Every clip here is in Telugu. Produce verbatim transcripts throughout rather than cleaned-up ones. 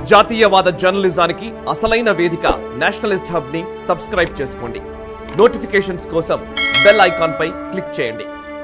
జాతీయవాద జర్నలిజానికి అసలైన వేదిక నేషనలిస్ట్ హబ్ ని సబ్స్క్రైబ్ చేసుకోండి. నోటిఫికేషన్స్ కోసం బెల్ ఐకాన్ పై క్లిక్ చేయండి.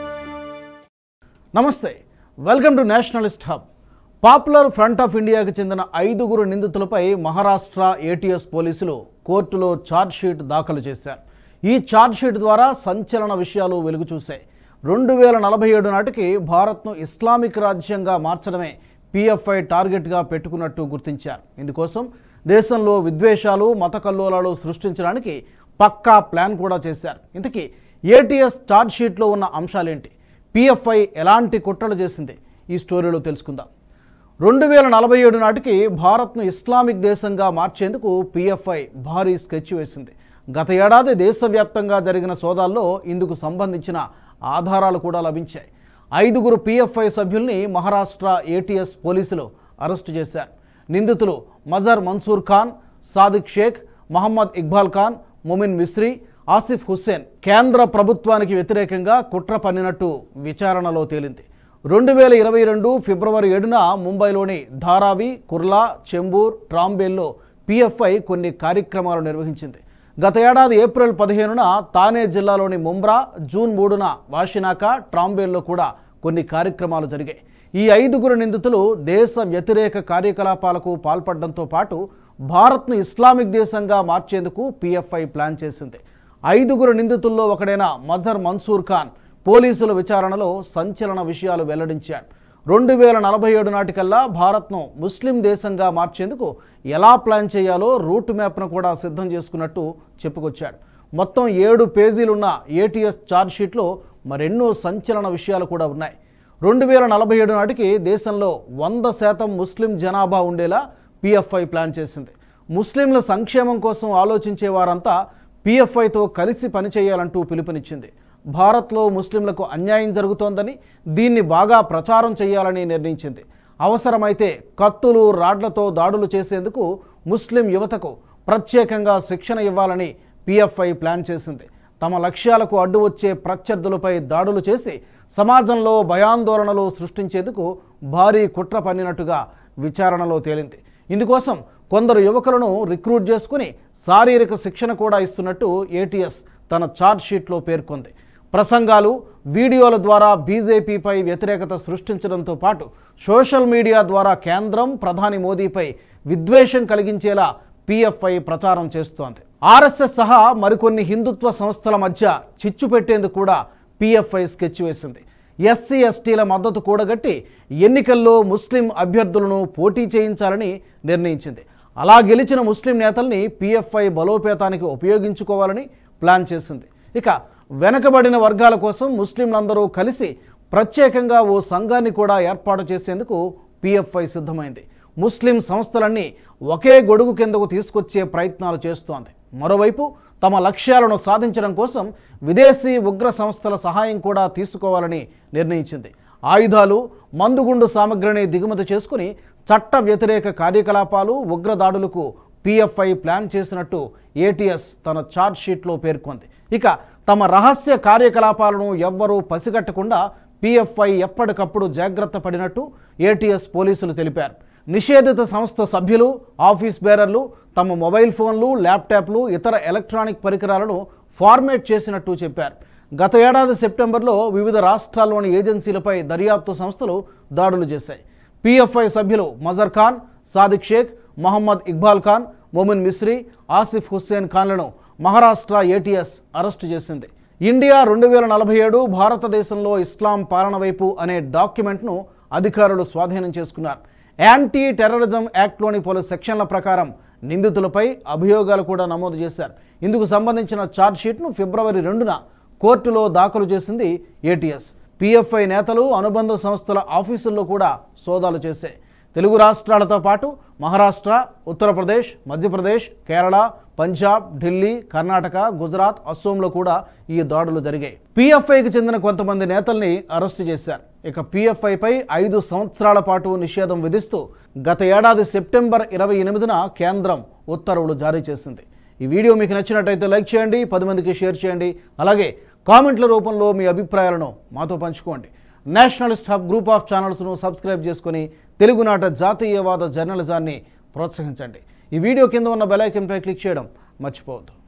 నమస్తే, welcome to nationalist hub. Popular front of ఇండియాకి చెందిన ఐదుగురు నిందితులపై మహారాష్ట్ర ఏటీఎస్ పోలీసులు కోర్టులో ఛార్జ్ షీట్ దాఖలు చేశారు. ఈ ఛార్జ్ షీట్ ద్వారా సంచలన విషయాలు వెలుగు చూశాయి. రెండు వేల నలభై ఏడు నాటికి భారత్ను ఇస్లామిక్ రాజ్యంగా మార్చడమే పీఎఫ్ఐ టార్గెట్గా పెట్టుకున్నట్టు గుర్తించారు. ఇందుకోసం దేశంలో విద్వేషాలు, మత కల్లోలాలు సృష్టించడానికి పక్కా ప్లాన్ కూడా చేశారు. ఇంతకీ ఏటీఎస్ ఛార్జ్ షీట్లో ఉన్న అంశాలేంటి? పీఎఫ్ఐ ఎలాంటి కుట్రలు చేసింది? ఈ స్టోరీలో తెలుసుకుందాం. రెండు వేల నలభై ఏడు నాటికి భారత్ను ఇస్లామిక్ దేశంగా మార్చేందుకు పీఎఫ్ఐ భారీ స్కెచ్ వేసింది. గత ఏడాది దేశవ్యాప్తంగా జరిగిన సోదాల్లో ఇందుకు సంబంధించిన ఆధారాలు కూడా లభించాయి. ఐదుగురు పీఎఫ్ఐ సభ్యుల్ని మహారాష్ట్ర ఏటీఎస్ పోలీసులు అరెస్టు చేశారు. నిందితులు మజర్ మన్సూర్ ఖాన్, సాదిక్ షేక్, మహమ్మద్ ఇక్బాల్ ఖాన్, మొమిన్ మిస్రీ, ఆసిఫ్ హుస్సేన్ కేంద్ర ప్రభుత్వానికి వ్యతిరేకంగా కుట్ర పన్నినట్టు విచారణలో తేలింది. రెండు వేల ఇరవై రెండు ఫిబ్రవరి ఏడున ముంబైలోని ధారావి, కుర్లా, చెంబూర్, ట్రాంబేల్లో పీఎఫ్ఐ కొన్ని కార్యక్రమాలు నిర్వహించింది. గత ఏడాది ఏప్రిల్ పదిహేనున తానే జిల్లాలోని ముంబ్రా, జూన్ మూడున వాషినాక, ట్రాంబేల్లో కూడా కొన్ని కార్యక్రమాలు జరిగాయి. ఈ ఐదుగురు నిందితులు దేశ వ్యతిరేక కార్యకలాపాలకు పాల్పడడంతో పాటు భారత్ను ఇస్లామిక్ దేశంగా మార్చేందుకు పీఎఫ్ఐ ప్లాన్ చేసింది. ఐదుగురు నిందితుల్లో ఒకడైన మజర్ మన్సూర్ ఖాన్ పోలీసుల విచారణలో సంచలన విషయాలు వెల్లడించాడు. రెండు వేల నలభై ఏడు నాటికల్లా భారత్ను ముస్లిం దేశంగా మార్చేందుకు ఎలా ప్లాన్ చేయాలో రూట్ మ్యాప్ను కూడా సిద్ధం చేసుకున్నట్టు చెప్పుకొచ్చాడు. మొత్తం ఏడు పేజీలున్న ఏటీఎస్ ఛార్జ్ షీట్లో మరెన్నో సంచలన విషయాలు కూడా ఉన్నాయి. రెండు వేల నలభై ఏడు నాటికి దేశంలో వంద శాతం ముస్లిం జనాభా ఉండేలా పీఎఫ్ఐ ప్లాన్ చేసింది. ముస్లింల సంక్షేమం కోసం ఆలోచించే వారంతా పీఎఫ్ఐతో కలిసి పనిచేయాలంటూ పిలుపునిచ్చింది. భారత్లో ముస్లింలకు అన్యాయం జరుగుతోందని, దీన్ని బాగా ప్రచారం చేయాలని నిర్ణయించింది. అవసరమైతే కత్తులు, రాడ్లతో దాడులు చేసేందుకు ముస్లిం యువతకు ప్రత్యేకంగా శిక్షణ ఇవ్వాలని పీఎఫ్ఐ ప్లాన్ చేసింది. తమ లక్ష్యాలకు అడ్డు వచ్చే ప్రత్యర్థులపై దాడులు చేసి సమాజంలో భయాందోళనలు సృష్టించేందుకు భారీ కుట్ర పన్నినట్టుగా విచారణలో తేలింది. ఇందుకోసం కొందరు యువకులను రిక్రూట్ చేసుకుని శారీరక శిక్షణ కూడా ఇస్తున్నట్టు ఏటీఎస్ తన ఛార్జ్ షీట్లో పేర్కొంది. ప్రసంగాలు, వీడియోల ద్వారా బీజేపీపై వ్యతిరేకత సృష్టించడంతో పాటు సోషల్ మీడియా ద్వారా కేంద్రం, ప్రధాని మోదీపై విద్వేషం కలిగించేలా పీఎఫ్ఐ ప్రచారం చేస్తోంది. ఆర్ఎస్ఎస్ సహా మరికొన్ని హిందుత్వ సంస్థల మధ్య చిచ్చు పెట్టేందుకు కూడా పీఎఫ్ఐ స్కెచ్ వేసింది. ఎస్సీ ఎస్టీల మద్దతు కూడగట్టి ఎన్నికల్లో ముస్లిం అభ్యర్థులను పోటీ చేయించాలని నిర్ణయించింది. అలా గెలిచిన ముస్లిం నేతల్ని పీఎఫ్ఐ బలోపేతానికి ఉపయోగించుకోవాలని ప్లాన్ చేసింది. ఇక వెనకబడిన వర్గాల కోసం ముస్లింలందరూ కలిసి ప్రత్యేకంగా ఓ సంఘాన్ని కూడా ఏర్పాటు చేసేందుకు పీఎఫ్ఐ సిద్ధమైంది. ముస్లిం సంస్థలన్నీ ఒకే గొడుగు కిందకు తీసుకొచ్చే ప్రయత్నాలు చేస్తోంది. మరోవైపు తమ లక్ష్యాలను సాధించడం కోసం విదేశీ ఉగ్ర సంస్థల సహాయం కూడా తీసుకోవాలని నిర్ణయించింది. ఆయుధాలు, మందుగుండు సామగ్రిని దిగుమతి చేసుకుని చట్ట వ్యతిరేక కార్యకలాపాలు, ఉగ్రదాడులకు పీఎఫ్ఐ ప్లాన్ చేసినట్టు ఏటీఎస్ తన ఛార్జ్ షీట్లో పేర్కొంది. ఇక తమ రహస్య కార్యకలాపాలను ఎవ్వరూ పసిగట్టకుండా పీఎఫ్ఐ ఎప్పటికప్పుడు జాగ్రత్త పడినట్టు ఏటీఎస్ పోలీసులు తెలిపారు. నిషేధిత సంస్థ సభ్యులు, ఆఫీస్ బేరర్లు తమ మొబైల్ ఫోన్లు, ల్యాప్టాప్లు, ఇతర ఎలక్ట్రానిక్ పరికరాలను ఫార్మేట్ చేసినట్టు చెప్పారు. గత ఏడాది సెప్టెంబర్లో వివిధ రాష్ట్రాల్లోని ఏజెన్సీలపై దర్యాప్తు సంస్థలు దాడులు చేశాయి. పీఎఫ్ఐ సభ్యులు మజర్ ఖాన్, సాదిక్ షేక్, మహమ్మద్ ఇక్బాల్ ఖాన్, మొమిన్ మిస్రీ, ఆసిఫ్ హుస్సేన్ ఖాన్లను మహారాష్ట్ర ఏటీఎస్ అరెస్టు చేసింది. ఇండియా రెండు వేల నలభై ఏడు భారతదేశంలో ఇస్లాం పాలన వైపు అనే డాక్యుమెంట్ను అధికారులు స్వాధీనం చేసుకున్నారు. యాంటీ టెర్రరిజం యాక్ట్లోని పలు సెక్షన్ల ప్రకారం నిందితులపై అభియోగాలు కూడా నమోదు చేశారు. ఇందుకు సంబంధించిన ఛార్జ్ షీట్ను ఫిబ్రవరి రెండున కోర్టులో దాఖలు చేసింది ఏటీఎస్. పీఎఫ్ఐ నేతలు, అనుబంధ సంస్థల ఆఫీసుల్లో కూడా సోదాలు చేశాయి. తెలుగు రాష్ట్రాలతో పాటు మహారాష్ట్ర, ఉత్తరప్రదేశ్, మధ్యప్రదేశ్, కేరళ, పంజాబ్, ఢిల్లీ, కర్ణాటక, గుజరాత్, అస్సోంలో కూడా ఈ దాడులు జరిగాయి. పీఎఫ్ఐకి చెందిన కొంతమంది నేతల్ని అరెస్టు చేశారు. ఇక పీఎఫ్ఐపై ఐదు సంవత్సరాల పాటు నిషేధం విధిస్తూ గత ఏడాది సెప్టెంబర్ ఇరవై ఎనిమిదిన కేంద్రం ఉత్తర్వులు జారీ చేసింది. ఈ వీడియో మీకు నచ్చినట్టయితే లైక్ చేయండి, పది మందికి షేర్ చేయండి. అలాగే కామెంట్ల రూపంలో మీ అభిప్రాయాలను మాతో పంచుకోండి. నేషనలిస్ట్ హబ్ గ్రూప్ ఆఫ్ ఛానల్స్ను సబ్స్క్రైబ్ చేసుకుని తెలుగునాట జాతీయవాద జర్నలిజాన్ని ప్రోత్సహించండి. ఈ వీడియో కింద ఉన్న బెల్ ఐకాన్పై క్లిక్ చేయడం మర్చిపోవద్దు.